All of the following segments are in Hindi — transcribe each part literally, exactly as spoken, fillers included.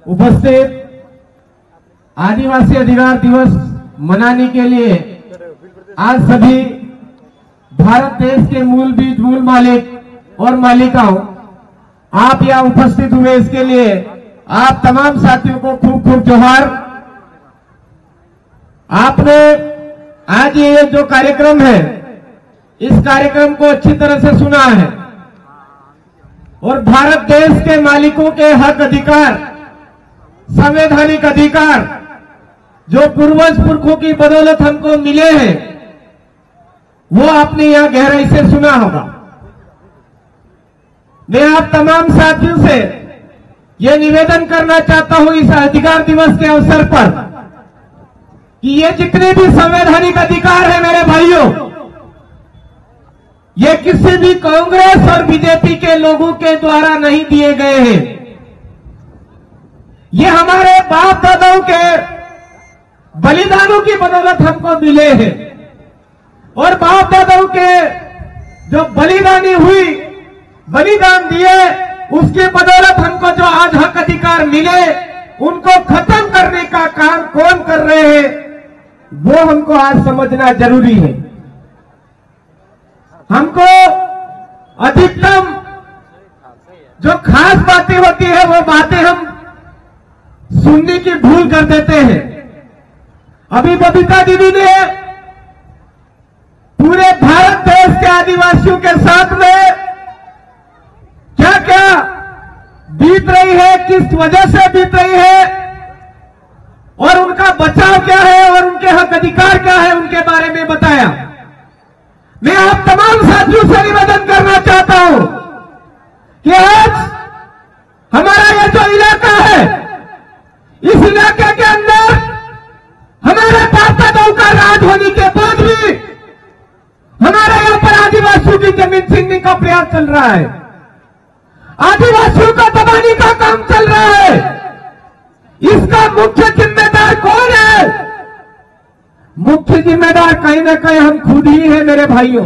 उपस्थित आदिवासी अधिकार दिवस मनाने के लिए आज सभी भारत देश के मूल बीज मूल मालिक और मालिकाओं आप यहाँ उपस्थित हुए, इसके लिए आप तमाम साथियों को खूब खूब जोहार। आपने आज ये जो कार्यक्रम है इस कार्यक्रम को अच्छी तरह से सुना है और भारत देश के मालिकों के हक अधिकार, संवैधानिक अधिकार जो पूर्वज पुरखों की बदौलत हमको मिले हैं वो आपने यहां गहराई से सुना होगा। मैं आप तमाम साथियों से यह निवेदन करना चाहता हूं इस अधिकार दिवस के अवसर पर कि ये जितने भी संवैधानिक अधिकार है मेरे भाइयों, ये किसी भी कांग्रेस और बीजेपी के लोगों के द्वारा नहीं दिए गए हैं। ये हमारे बाप दादाओं के बलिदानों की बदौलत हमको मिले हैं और बाप दादाओं के जो बलिदानी हुई, बलिदान दिए, उसके बदौलत हमको जो आज हक अधिकार मिले, उनको खत्म करने का काम कौन कर रहे हैं वो हमको आज समझना जरूरी है। हमको अधिकतम जो खास बातें होती है वो बातें हम सुनने की भूल कर देते हैं। अभी बबीता दीदी ने पूरे भारत देश के आदिवासियों के साथ में क्या क्या बीत रही है, किस वजह से बीत रही है और उनका बचाव क्या है और उनके हक अधिकार क्या है उनके बारे में बताया। मैं आप तमाम साथियों से निवेदन करना चाहता हूं कि आज हमारा यह जो इलाका है, इस इलाके के अंदर हमारे बाप दादाओं का राज होने के बाद भी हमारे यहां पर आदिवासियों की जमीन छीनने का प्रयास चल रहा है, आदिवासियों को दबाने का काम चल रहा है। इसका मुख्य जिम्मेदार कौन है? मुख्य जिम्मेदार कहीं ना कहीं हम खुद ही हैं मेरे भाइयों।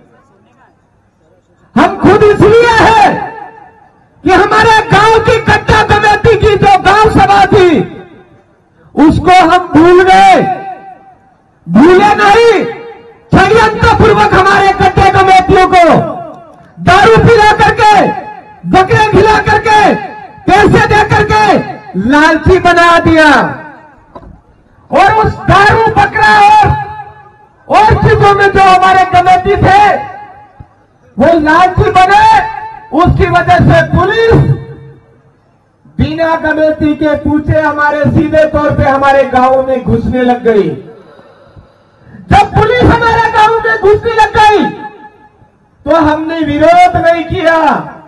हम खुद इसलिए है कि हमारे गांव की कट्टा कमेटी की जो गांव सभा थी उसको हम भूल गए। भूले नहीं, षड्यंत्र पूर्वक हमारे कट्टे कमेटियों को दारू पिला करके, बकरे खिला करके, पैसे दे करके लालची बना दिया और उस दारू बकरा और और चीजों में जो हमारे कमेटी थे वो लालची बने। उसकी वजह से पुलिस बिना कमेटी के पूछे हमारे सीधे तौर पे हमारे गांव में घुसने लग गई। जब पुलिस हमारे गांव में घुसने लग गई तो हमने विरोध नहीं किया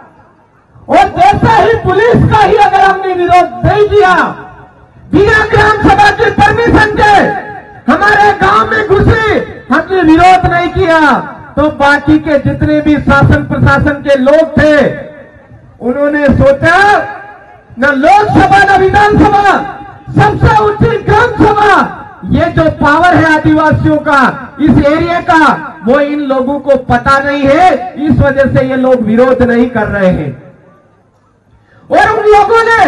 और जैसा ही पुलिस का ही अगर हमने विरोध नहीं किया, बिना ग्राम सभा की परमिशन के हमारे गांव में घुसी, हमने विरोध नहीं किया, तो बाकी के जितने भी शासन प्रशासन के लोग थे उन्होंने सोचा न लोकसभा न विधानसभा, सबसे ऊंची ग्राम सभा, ये जो पावर है आदिवासियों का इस एरिया का वो इन लोगों को पता नहीं है, इस वजह से ये लोग विरोध नहीं कर रहे हैं। और उन लोगों ने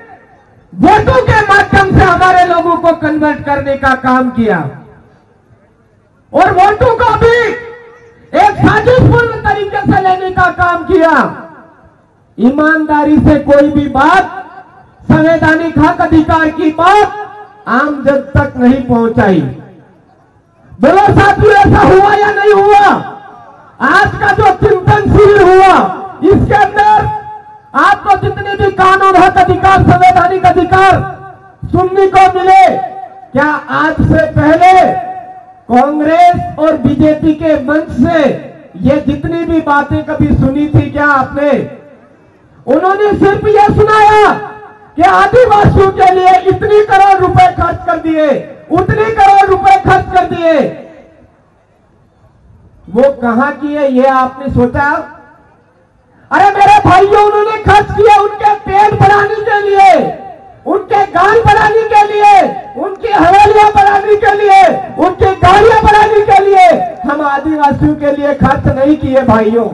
वोटों के माध्यम से हमारे लोगों को कन्वर्ट करने का काम किया और वोटों को भी एक साजिशपूर्ण तरीके से लेने का काम किया। ईमानदारी से कोई भी बात, संवैधानिक हक अधिकार की बात आम जन तक नहीं पहुंचाई। बोलो साथियों, ऐसा हुआ या नहीं हुआ? आज का जो चिंतन शिविर हुआ इसके अंदर आपको जितने भी कानून हक अधिकार, संवैधानिक अधिकार सुनने को मिले, क्या आज से पहले कांग्रेस और बीजेपी के मंच से ये जितनी भी बातें कभी सुनी थी क्या आपने? उन्होंने सिर्फ ये सुनाया कि आदिवासियों के लिए इतनी करोड़ रुपए खर्च कर दिए, उतनी करोड़ रुपए खर्च कर दिए। वो कहां किए ये आपने सोचा? अरे मेरे भाइयों, उन्होंने खर्च किया उनके पेट बढ़ाने के लिए, उनके गांव बढ़ाने के लिए, उनकी हवेलियां बढ़ाने के लिए, उनकी गाड़ियां बढ़ाने के लिए। हम आदिवासियों के लिए खर्च नहीं किए भाइयों।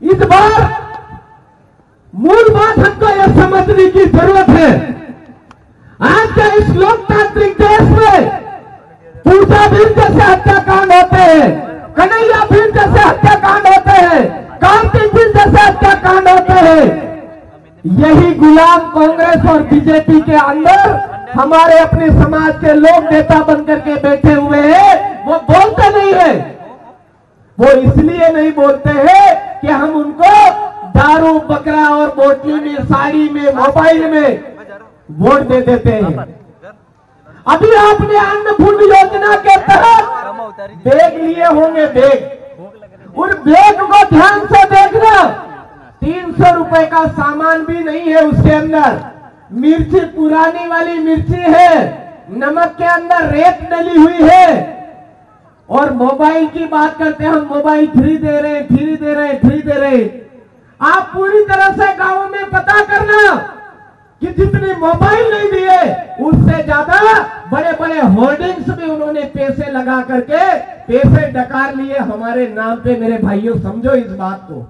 इस बार मूल बात हमको यह समझने की जरूरत है। आज के इस लोकतांत्रिक देश में पूजा भीड़ जैसे हत्याकांड होते हैं, कन्हैया भीड़ जैसे हत्याकांड होते हैं, कार्तिक भीड़ जैसे हत्याकांड होते हैं। यही गुलाम कांग्रेस और बीजेपी के अंदर हमारे अपने समाज के लोग नेता बनकर के बैठे हुए हैं। वो बोलते नहीं है, वो इसलिए नहीं बोलते हैं कि हम उनको दारू बकरा और बोतली में, साड़ी में, मोबाइल में वोट दे देते हैं। अभी आपने अन्नपूर्ण योजना के तहत बैग लिए होंगे, बैग, उन बैग को ध्यान से देखना। तीन सौ रुपए का सामान भी नहीं है उसके अंदर। मिर्ची पुरानी वाली मिर्ची है, नमक के अंदर रेत डली हुई है। और मोबाइल की बात करते हैं, हम मोबाइल फ्री दे रहे हैं, फ्री दे रहे हैं, फ्री दे रहे हैं। आप पूरी तरह से गांव में पता करना कि जितने मोबाइल नहीं दिए उससे ज्यादा बड़े बड़े होर्डिंग्स में उन्होंने पैसे लगा करके पैसे डकार लिए हमारे नाम पे। मेरे भाइयों, समझो इस बात को।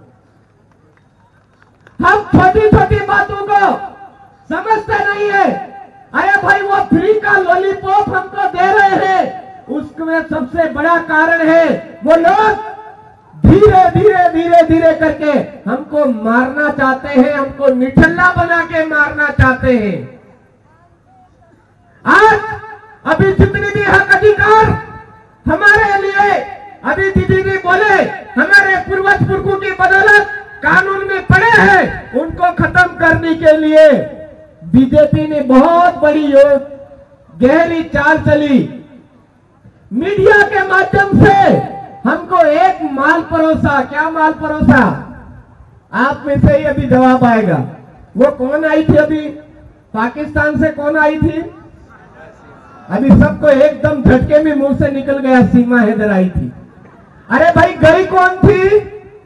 हम छोटी छोटी बातों को समझते नहीं है। अरे भाई, वो फ्री का लॉलीपॉप हमको दे रहे हैं, उसमें सबसे बड़ा कारण है वो लोग धीरे धीरे धीरे धीरे करके हमको मारना चाहते हैं, हमको निठल्ला बना के मारना चाहते हैं। आज अभी जितनी भी हक अधिकार हमारे लिए, अभी दीदी ने बोले हमारे पूर्वज पुरखों की बदौलत कानून में पड़े हैं, उनको खत्म करने के लिए बीजेपी ने बहुत बड़ी गहरी चाल चली। मीडिया के माध्यम से हमको एक माल परोसा। क्या माल परोसा? आप में से ही अभी जवाब आएगा। वो कौन आई थी? अभी पाकिस्तान से कौन आई थी? अभी सबको एकदम झटके में मुंह से निकल गया, सीमा हैदर आई थी। अरे भाई, गई कौन थी?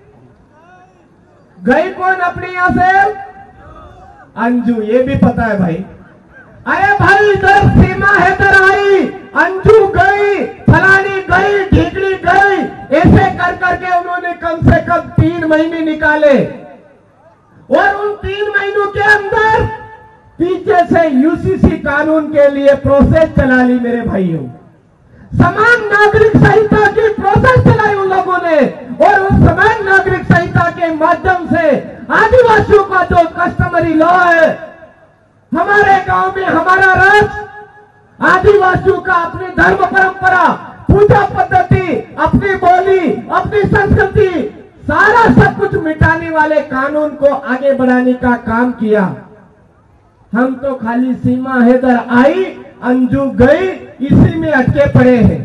गई कौन अपने यहां से? अंजू, ये भी पता है भाई। अरे भाई, इधर सीमा हैदर आई, अंजू गई, फलानी गई, ढीकड़ी गई, ऐसे कर करके उन्होंने कम से कम तीन महीने निकाले। और उन तीन महीनों के अंदर पीछे से यूसीसी कानून के लिए प्रोसेस चला ली। मेरे भाइयों, समान नागरिक संहिता की प्रोसेस चलाई उन लोगों ने। और उस समान नागरिक संहिता के माध्यम से आदिवासियों का जो कस्टमरी लॉ है, हमारे गांव में हमारा राज, आदिवासियों का अपनी धर्म परंपरा, पूजा पद्धति, अपनी बोली, अपनी संस्कृति, सारा सब कुछ मिटाने वाले कानून को आगे बढ़ाने का काम किया। हम तो खाली सीमा हैदर आई, अंजू गई, इसी में अटके पड़े हैं।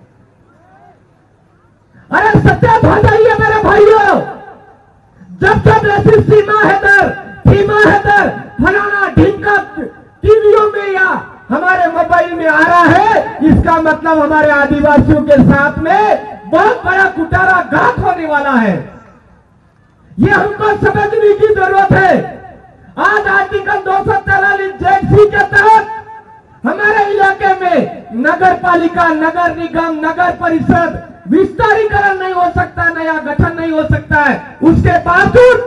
अरे सच्चा बताइए मेरे भाइयों, जब जब ऐसी सीमा हैदर, सीमा हैदर, फलाना ढींका टीवियों में या हमारे मोबाइल में आ रहा है, इसका मतलब हमारे आदिवासियों के साथ में बहुत बड़ा कुटारा घात होने वाला है। ये हमको समझने की जरूरत है। आज आर्टिकल दो सौ तैतालीस जेड सी के तहत हमारे इलाके में नगर पालिका, नगर निगम, नगर परिषद विस्तारीकरण नहीं हो सकता, नया गठन नहीं हो सकता है। उसके बावजूद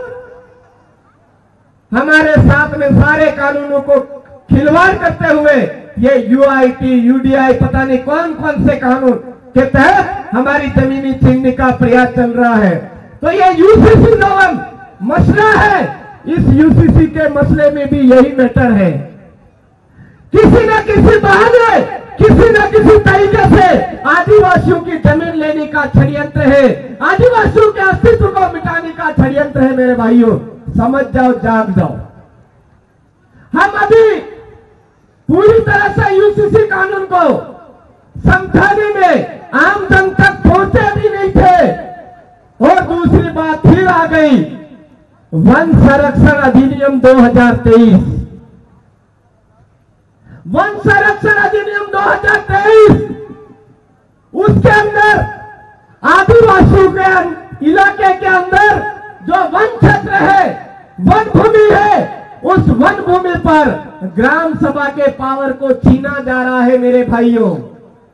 हमारे साथ में सारे कानूनों को खिलवाड़ करते हुए ये यूआईटी, यूडीआई, पता नहीं कौन कौन से कानून के तहत हमारी जमीनी छीनने का प्रयास चल रहा है। तो ये यूसीसी नोवन मसला है। इस यूसीसी के मसले में भी यही मैटर है। किसी न किसी बहाने, किसी न किसी तरीके से आदिवासियों की जमीन लेने का षड्यंत्र है, आदिवासियों के अस्तित्व को मिटाने का षड्यंत्र है। मेरे भाइयों, समझ जाओ, जाग जाओ। हम अभी पूरी तरह से यूसीसी कानून को समझाने में आम जन तक पहुंचे भी नहीं थे। और दूसरी बात फिर आ गई, वन संरक्षण अधिनियम दो हजार तेईस। वन संरक्षण अधिनियम दो हजार तेईस, उसके अंदर आदिवासियों के इलाके के अंदर जो वन क्षेत्र है, वन भूमि है, उस वन भूमि पर ग्राम सभा के पावर को छीना जा रहा है। मेरे भाइयों,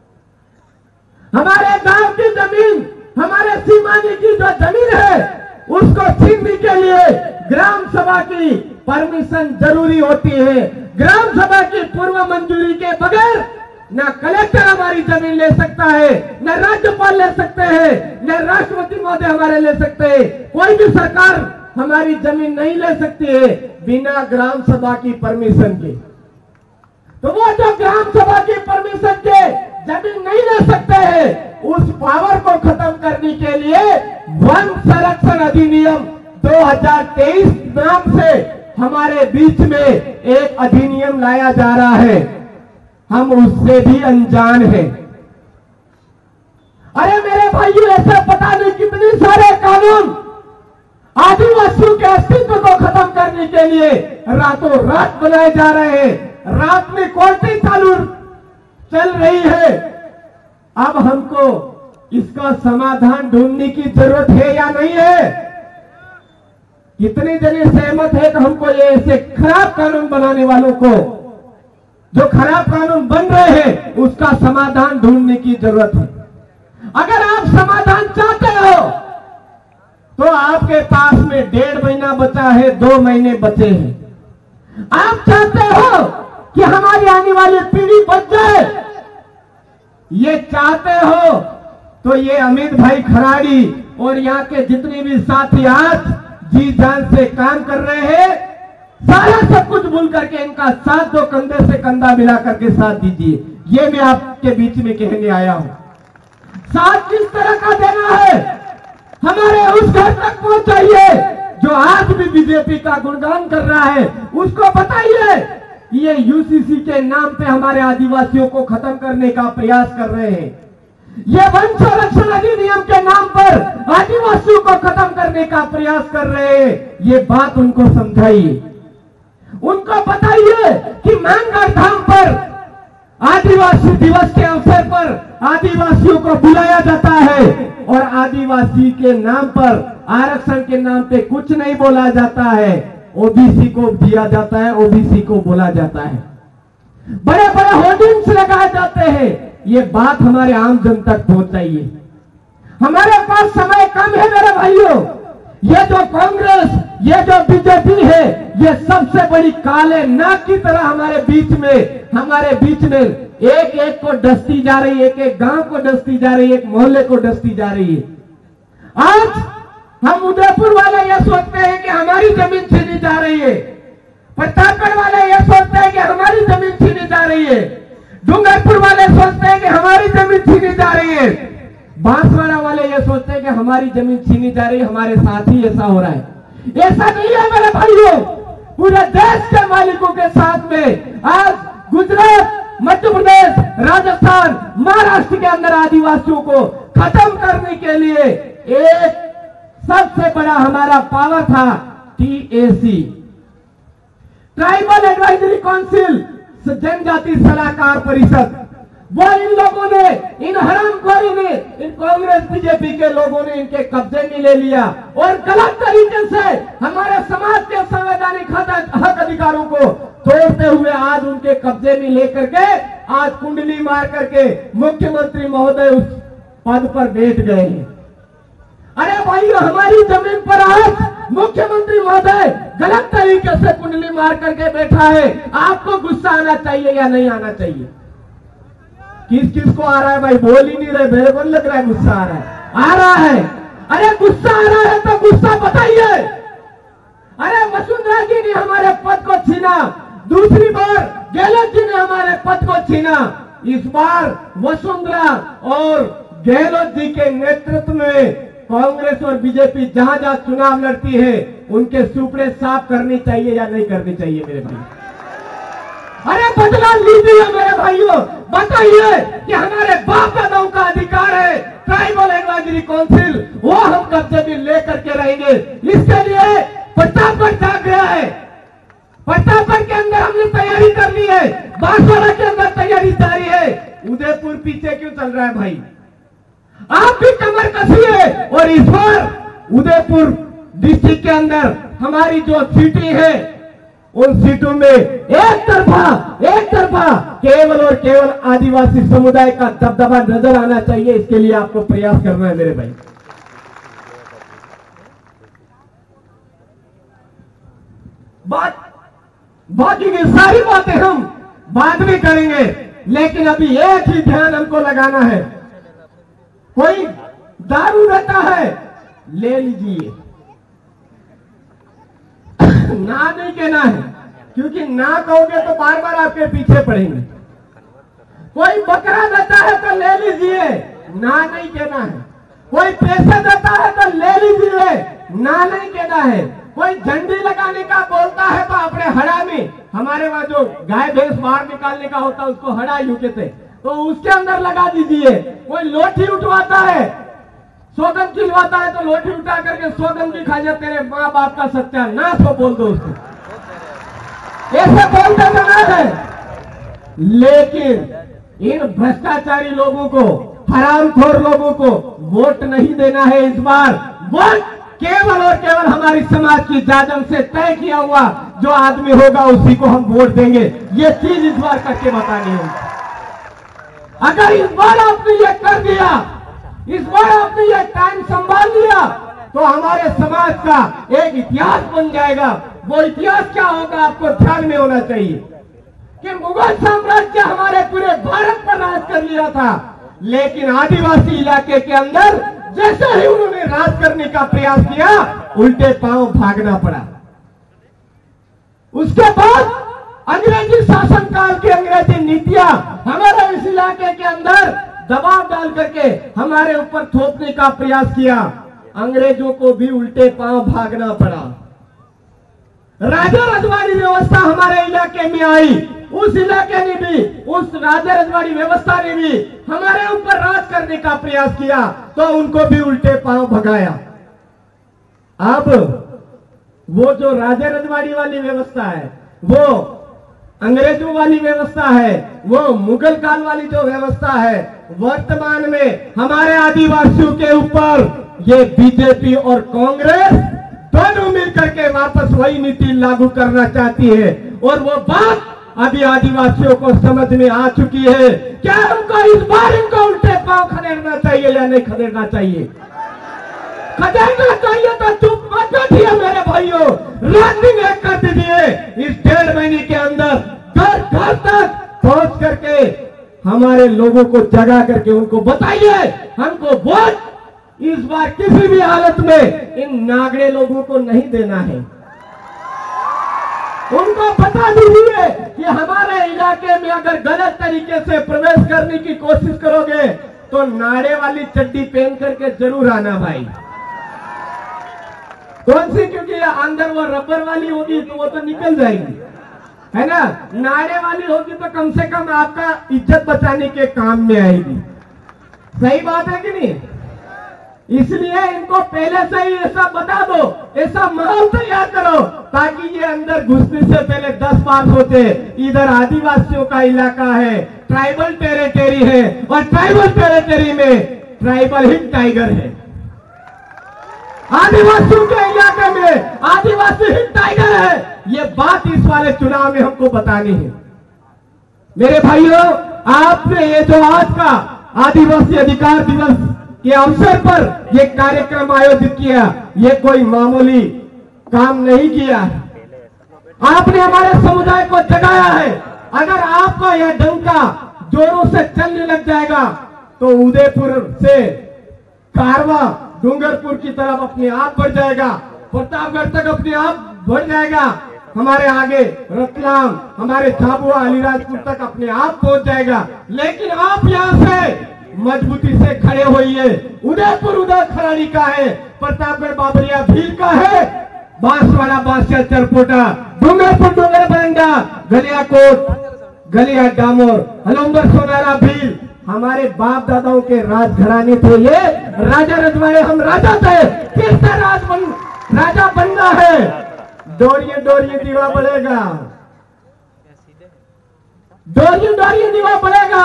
हमारे गांव की जमीन, हमारे सीमानी की जो जमीन है, उसको छीनने के लिए ग्राम सभा की परमिशन जरूरी होती है। ग्राम सभा की पूर्व मंजूरी के बगैर न कलेक्टर हमारी जमीन ले सकता है, न राज्यपाल ले सकते हैं, न राष्ट्रपति महोदय हमारे ले सकते हैं। कोई भी सरकार हमारी जमीन नहीं ले सकती है बिना ग्राम सभा की परमिशन के। तो वो जो ग्राम सभा की परमिशन के जमीन नहीं ले सकते हैं, उस पावर को खत्म करने के लिए वन संरक्षण अधिनियम दो हज़ार तेईस नाम से हमारे बीच में एक अधिनियम लाया जा रहा है। हम उससे भी अनजान हैं। अरे मेरे भाइयों, ऐसे पता नहीं कितने सारे कानून आदिवासियों के अस्तित्व को खत्म करने के लिए रातों रात बनाए जा रहे हैं। रात में कोर्टें चालू चल रही है। अब हमको इसका समाधान ढूंढने की जरूरत है या नहीं है? कितने जने सहमत है तो हमको ये ऐसे खराब कानून बनाने वालों को, जो खराब कानून बन रहे हैं, उसका समाधान ढूंढने की जरूरत है। अगर आप समाधान चाहते हो तो आपके पास में डेढ़ महीना बचा है, दो महीने बचे हैं। आप चाहते हो कि हमारी आने वाली पीढ़ी बच जाए, ये चाहते हो तो ये अमित भाई खराड़ी और यहाँ के जितने भी साथी आज जी जान से काम कर रहे हैं, सारा सब कुछ भूल करके इनका साथ दो, कंधे से कंधा मिला करके साथ दीजिए। ये मैं आपके बीच में कहने आया हूं। साथ किस तरह का देना है, हमारे उस घर तक पहुंचाइए जो आज भी बीजेपी का गुणगान कर रहा है। उसको बताइए ये यूसीसी के नाम पे हमारे आदिवासियों को खत्म करने का प्रयास कर रहे हैं। ये वन संरक्षण अधिनियम के नाम पर आदिवासियों को खत्म करने का प्रयास कर रहे हैं। ये बात उनको समझाइए। उनको बताइए कि मानगढ़ धाम पर आदिवासी दिवस के अवसर पर आदिवासियों को बुलाया जाता है और आदिवासी के नाम पर, आरक्षण के नाम पे कुछ नहीं बोला जाता है। ओबीसी को दिया जाता है, ओबीसी को बोला जाता है। बड़े बड़े होर्डिंग्स लगाए जाते हैं। ये बात हमारे आम जन तक पहुंचाइए। हमारे पास समय कम है मेरे भाइयों। ये जो कांग्रेस, ये जो बीजेपी है, ये सबसे बड़ी काले नाग की तरह हमारे बीच में हमारे बीच में एक एक को डसती जा रही है, एक एक गांव को डसती जा रही है, एक मोहल्ले को डसती जा रही है। आज हम उदयपुर वाले ये सोचते हैं कि हमारी जमीन छीनी जा रही है, प्रतापगढ़ वाले ये सोचते हैं कि हमारी जमीन छीनी जा रही है, डूंगरपुर वाले सोचते हैं कि हमारी जमीन छीनी जा रही है, बांसवाड़ा वाले ये सोचते हैं कि हमारी जमीन छीनी जा रही है। हमारे साथ ही ऐसा हो रहा है। ऐसा नहीं है मेरे भाइयों। पूरे देश के मालिकों के साथ में आज गुजरात, मध्य प्रदेश, राजस्थान, महाराष्ट्र के अंदर आदिवासियों को खत्म करने के लिए एक सबसे बड़ा हमारा पावर था टीएसी, ट्राइबल एडवाइजरी काउंसिल, जनजाति सलाहकार परिषद। वो इन लोगों ने, इन हरामखोरों ने, इन कांग्रेस बीजेपी के लोगों ने इनके कब्जे में ले लिया और गलत तरीके से हमारे समाज के संवैधानिक हक अधिकारों को तोड़ते हुए आज उनके कब्जे में लेकर के आज कुंडली मार करके मुख्यमंत्री महोदय उस पद पर बैठ गए हैं। अरे भाइयों, हमारी जमीन पर आज मुख्यमंत्री महोदय गलत तरीके से कुंडली मार करके बैठा है। आपको गुस्सा आना चाहिए या नहीं आना चाहिए? किस किस को आ रहा है भाई? बोल ही नहीं रहे। मेरे को लग रहा है गुस्सा आ रहा है। आ रहा है। अरे गुस्सा आ रहा है तो गुस्सा बताइए। अरे वसुंधरा जी ने हमारे पद को छीना, दूसरी बार गहलोत जी ने हमारे पद को छीना। इस बार वसुंधरा और गहलोत जी के नेतृत्व में कांग्रेस और बीजेपी जहां जहां चुनाव लड़ती है उनके सुपड़े साफ करनी चाहिए या नहीं करनी चाहिए मेरे भाई? अरे बदला लीजिए मेरे भाइयों। बताइए कि हमारे बाप दादाओं का अधिकार है ट्राइबल एडवाइजरी काउंसिल, वो हम कब्जे में लेकर के रहेंगे। इसके लिए प्रतापगढ़ जाग गया है। प्रतापगढ़ के अंदर हमने तैयारी कर ली है, बांसवाड़ा के अंदर तैयारी जारी है। उदयपुर पीछे क्यों चल रहा है भाई? आप भी कमर कसिए और इस बार उदयपुर डिस्ट्रिक्ट के अंदर हमारी जो सीटें हैं उन सीटों में एक तरफा एक तरफा केवल और केवल आदिवासी समुदाय का दबदबा नजर आना चाहिए। इसके लिए आपको प्रयास करना है मेरे भाई। बात बाकी की सारी बातें हम बाद में करेंगे, लेकिन अभी एक ही ध्यान हमको लगाना है। कोई दारू रहता है ले लीजिए, ना नहीं कहना है, क्योंकि ना कहोगे तो बार बार आपके पीछे पड़ेंगे। कोई बकरा देता है तो ले लीजिए, ना नहीं कहना है। कोई पैसे देता है तो ले लीजिए, ना नहीं कहना है। कोई झंडी लगाने का बोलता है तो अपने हड़ा में, हमारे वहां जो गाय भैंस बाहर निकालने का होता है उसको हड़ा यू कहते, तो उसके अंदर लगा दीजिए। कोई लोठी उठवाता है, सौगन खिलवाता है तो लोठी उठा करके सौगन की खा जाते, तेरे माँ बाप का सत्यानाश हो बोल दो उसको, ऐसे बोलते बना है। लेकिन इन भ्रष्टाचारी लोगों को, हरामखोर लोगों को वोट नहीं देना है इस बार। वोट केवल और केवल हमारी समाज की जाजम से तय किया हुआ जो आदमी होगा उसी को हम वोट देंगे। ये चीज इस बार करके बतानी है। अगर इस बार आपने ये कर दिया, इस बार आपने ये टाइम संभाल लिया, तो हमारे समाज का एक इतिहास बन जाएगा। वो इतिहास क्या होगा आपको ध्यान में होना चाहिए कि मुगल साम्राज्य हमारे पूरे भारत पर राज कर लिया था, लेकिन आदिवासी इलाके के अंदर जैसे ही उन्होंने राज करने का प्रयास किया, उल्टे पांव भागना पड़ा। उसके बाद अंग्रेजी शासन काल की अंग्रेजी नीतियां हमारे इस इलाके के अंदर दबाव डाल करके हमारे ऊपर थोपने का प्रयास किया, अंग्रेजों को भी उल्टे पांव भागना पड़ा। राजा रजवाड़ी व्यवस्था हमारे इलाके में आई, उस इलाके ने भी, उस राजा रजवाड़ी व्यवस्था ने भी हमारे ऊपर राज करने का प्रयास किया, तो उनको भी उल्टे पांव भगाया। अब वो जो राजा रजवाड़ी वाली व्यवस्था है, वो अंग्रेजों वाली व्यवस्था है, वो मुगल काल वाली जो व्यवस्था है, वर्तमान में हमारे आदिवासियों के ऊपर ये बीजेपी और कांग्रेस दोनों मिलकर के वापस वही नीति लागू करना चाहती है। और वो बात अभी आदिवासियों को समझ में आ चुकी है। क्या हमको इस बार इनको उल्टे पांव खदेड़ना चाहिए या नहीं खदेड़ना चाहिए? खदेड़ना चाहिए तो चुप मत बैठिए मेरे भाइयों, रनिंग एक कर दीजिए। इस डेढ़ महीने के अंदर घर घर तक पहुंच करके हमारे लोगों को जगा करके उनको बताइए हमको वोट इस बार किसी भी हालत में इन नागड़े लोगों को नहीं देना है। उनको बता दीजिए कि हमारे इलाके में अगर गलत तरीके से प्रवेश करने की कोशिश करोगे तो नाड़े वाली चड्डी पहन करके जरूर आना भाई। कौन सी? क्योंकि अंदर वो रबर वाली होगी तो वो तो निकल जाएगी, है ना। नाड़े वाली होगी तो कम से कम आपका इज्जत बचाने के काम में आएगी। सही बात है कि नहीं? इसलिए इनको पहले से ही ऐसा बता दो, ऐसा माहौल तैयार करो ताकि ये अंदर घुसने से पहले दस बार सोचे इधर आदिवासियों का इलाका है, ट्राइबल टेरिटरी है, और ट्राइबल टेरिटरी में ट्राइबल हिट टाइगर है। आदिवासियों के इलाके में आदिवासी हिट टाइगर है। ये बात इस वाले चुनाव में हमको बतानी है। मेरे भाइयों, आपने ये जो आज का आदिवासी अधिकार दिवस के अवसर पर ये कार्यक्रम आयोजित किया, ये कोई मामूली काम नहीं किया। आपने हमारे समुदाय को जगाया है। अगर आपका यह डंका जोरों से चलने लग जाएगा तो उदयपुर से कारवा डूंगरपुर की तरफ अपने आप बढ़ जाएगा, प्रतापगढ़ तक अपने आप बढ़ जाएगा, हमारे आगे रतलाम, हमारे झाबुआ, अलीराजपुर तक अपने आप पहुंच जाएगा। लेकिन आप यहां से मजबूती से खड़े होइए। उदयपुर उदय खराड़ी का है, प्रतापगढ़ बाबरिया भील का है, बांसवाड़ा बांसिया चरपोटा, डूंगरपुर डूंगर बरंडा, गलियाकोट गलिया डामोर, हलुम्बर सोनारा भील हमारे बाप दादाओं के राजघराने थे। ये राजा रजवाड़े हम राजा थे, फिर से राज बन राजा बनना है। डोरिए डोरिए दीवा बढ़ेगा, डोरिए डोरिए दीवा बढ़ेगा,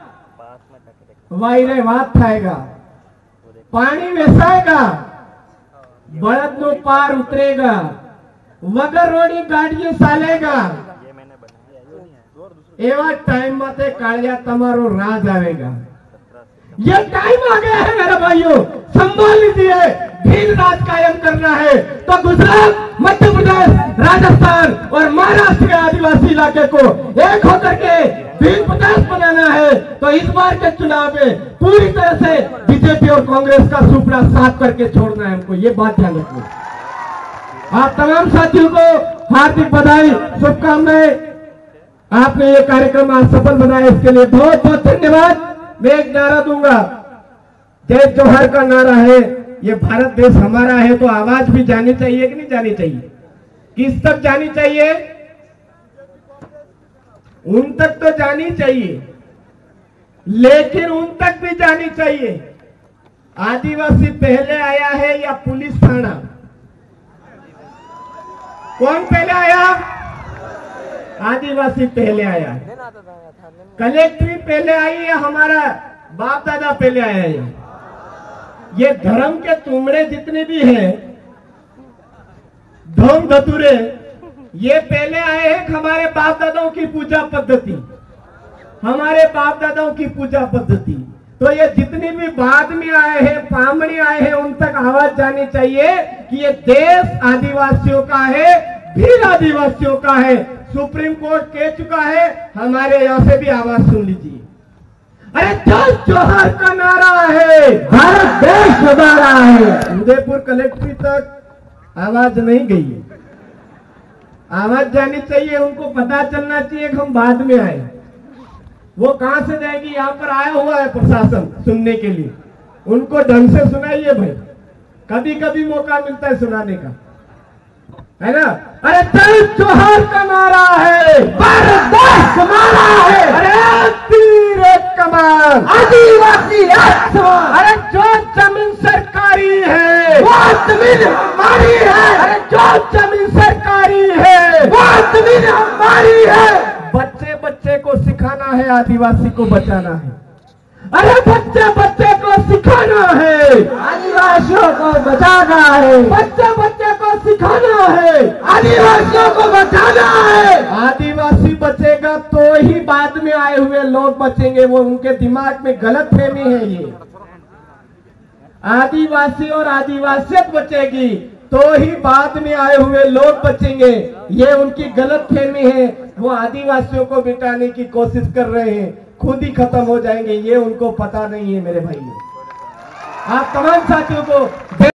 वायरे वात खाएगा, पानी वेसाएगा, बड़द नो पार उतरेगा, वगर रोड़ी गाड़ियों सालेगा। एवा टाइम माते कालिया तमारो राज आवेगा। ये टाइम आ गया है मेरे भाइयों, संभाल लीजिए। भील राज कायम करना है तो गुजरात, मध्य प्रदेश, राजस्थान और महाराष्ट्र के आदिवासी इलाके को एक होकर के भील प्रदेश बनाना है। तो इस बार के चुनाव में पूरी तरह से बीजेपी और कांग्रेस का सुपड़ा साफ करके छोड़ना है हमको, ये बात ध्यान रखनी। आप तमाम साथियों को हार्दिक बधाई, शुभकामनाएं। आपने ये कार्यक्रम आज सफल बनाया, इसके लिए बहुत बहुत धन्यवाद। मैं एक नारा दूंगा, जय जोहर का नारा है। ये भारत देश हमारा है, तो आवाज भी जानी चाहिए कि नहीं जानी चाहिए? किस तक जानी चाहिए? उन तक तो जानी चाहिए, लेकिन उन तक भी जानी चाहिए। आदिवासी पहले आया है या पुलिस थाना? कौन पहले आया? आदिवासी पहले आया है। कलेक्ट्री पहले आई या हमारा बाप दादा पहले आया है? ये धर्म के तुमड़े जितने भी हैं, धम धतुरे, ये पहले आए हैं हमारे बाप दादाओं की पूजा पद्धति, हमारे बाप दादाओं की पूजा पद्धति। तो ये जितने भी बाद में आए हैं, पामणी आए हैं, उन तक आवाज जानी चाहिए कि ये देश आदिवासियों का है, भील आदिवासियों का है। सुप्रीम कोर्ट कह चुका है, हमारे यहां से भी आवाज सुन लीजिए। अरे जय जोहर का नारा है, भारत देश हमारा है। उदयपुर कलेक्ट्री तक आवाज नहीं गई है, आवाज जानी चाहिए। उनको पता चलना चाहिए कि हम बाद में आए। वो कहां से जाएगी? यहाँ पर आया हुआ है प्रशासन सुनने के लिए, उनको ढंग से सुनाइए भाई। कभी कभी मौका मिलता है सुनाने का, है ना? अरे जय जोहर का नारा है, भारत देश हमारा है। अरे तीर एक कमान, आदिवासी एक समान। अरे जो जमीन सरकारी है वो जमीन हमारी है। अरे जो जमीन सरकारी है वो जमीन हमारी है। बच्चे बच्चे को सिखाना है, आदिवासी को बचाना है। अरे बच्चे बच्चे को सिखाना है, आदिवासियों को बचाना है। बच्चे बच्चे को सिखाना है, आदिवासियों को बचाना है। आदिवासी बचेगा तो ही बाद में आए हुए लोग बचेंगे। वो उनके दिमाग में गलत फहमी है। ये आदिवासी और आदिवासियत बचेगी तो ही बाद में आए हुए लोग बचेंगे, ये उनकी गलत फहमी है। वो आदिवासियों को मिटाने की कोशिश कर रहे हैं, खुद ही खत्म हो जाएंगे, ये उनको पता नहीं है मेरे भाइयों। आप तमाम साथियों को